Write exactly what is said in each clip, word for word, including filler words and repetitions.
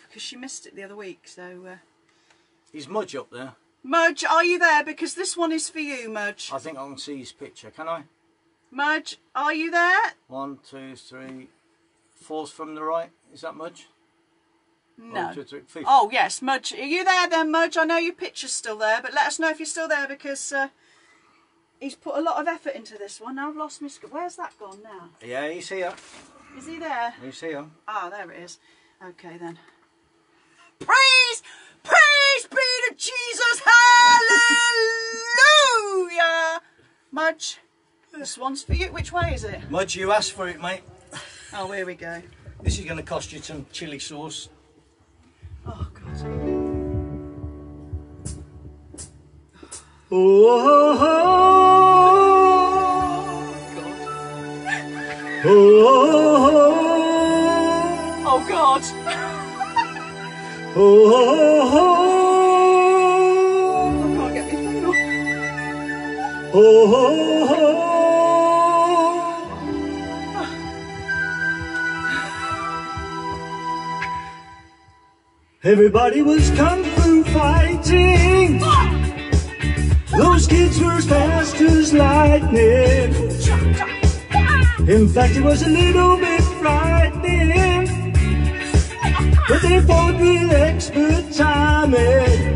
because she missed it the other week. So uh... Is Mudge up there? Mudge, are you there? Because this one is for you, Mudge. I think I can see his picture. Can I? Mudge, are you there? One, two, three. Fourth from the right. Is that Mudge? No. One, two, three, fifth. Oh yes, Mudge. Are you there then, Mudge? I know your picture's still there, but let us know if you're still there, because uh, he's put a lot of effort into this one. Now I've lost my script. Where's that gone now? Yeah, he's here. Is he there? He's here. Ah, there it is. Okay then. Praise, praise be to Jesus, hallelujah! Mudge, this one's for you. Which way is it? Mudge, you asked for it, mate. Oh, here we go. This is going to cost you some chilli sauce. Oh, God. Oh, God. oh, Oh, God. oh, I can't get my phone off. oh, everybody was kung fu fighting. Those kids were as fast as lightning. In fact, it was a little bit frightening, but they fought with expert timing.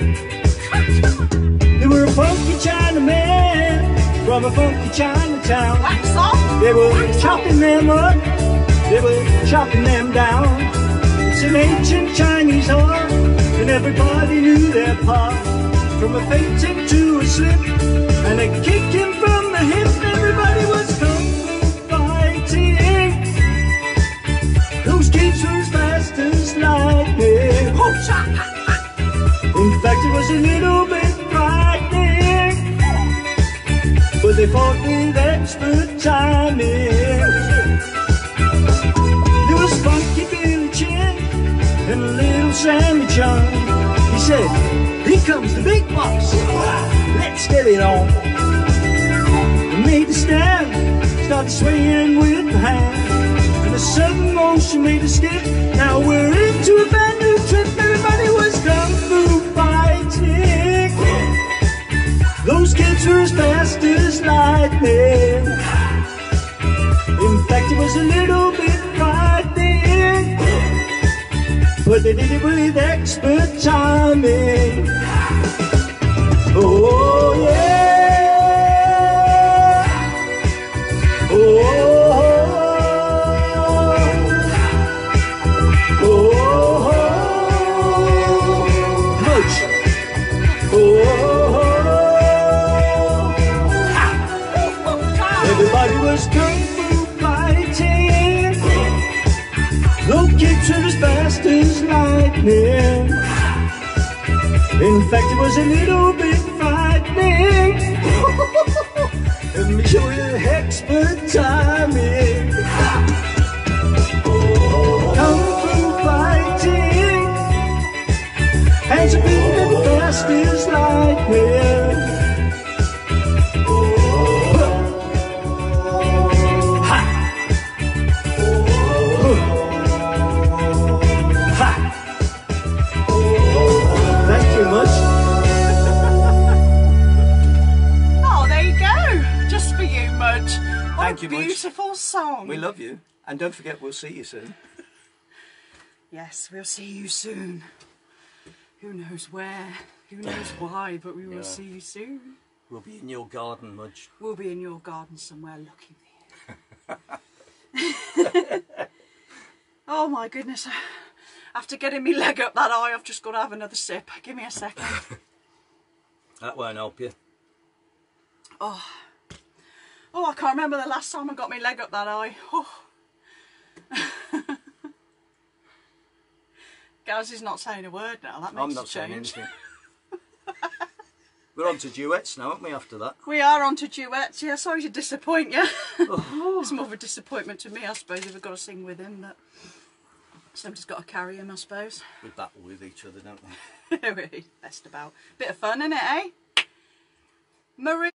They were a funky Chinaman from a funky Chinatown. They were chopping them up, they were chopping them down. It's an ancient Chinese art, and everybody knew their part. From a fainting to a slip, and a kicking from the hip. Everybody was kung fu fighting. Those kids were as fast as lightning. In fact, it was a little bit frightening, but they fought with expert timing. There was Funky Billy Chin and a little Sammy Chung. He said, "Here comes the big boss, let's get it on." They made the stand, started swaying with the hand, and a sudden motion made a skip. Now we're into a brand new trip. Everybody was kung fu fighting. Those kids were as fast as lightning. In fact, it was a little bit frightening, but they did it with expert timing. Oh yeah, oh, oh, Mudge, oh, everybody was kung fu fighting. Those kids were as fast as lightning. In fact, it was a little bit frightening. Let me show you expert timing. Kung fu fighting, hands are beating fast as lightning. Oh, there you go. Just for you, Mudge. What Thank a you, Mudge. beautiful song. We love you, and don't forget, we'll see you soon. Yes, we'll see you soon. Who knows where, who knows why, but we will Yeah. see you soon. We'll be in your garden, Mudge. We'll be in your garden somewhere looking for you. Oh my goodness. After getting me leg up that eye, I've just got to have another sip. Give me a second. That won't help you. Oh, oh! I can't remember the last time I got my leg up that eye. Oh. Gaz is not saying a word now. That makes I'm not a saying change. anything. We're on to duets now, aren't we, after that? We are on to duets. Yeah, sorry to disappoint you. Oh. It's more of a disappointment to me, I suppose, if we've got to sing with him. But somebody's got to carry him, I suppose. We battle with each other, don't we? Best about. Bit of fun, innit, eh? Marie.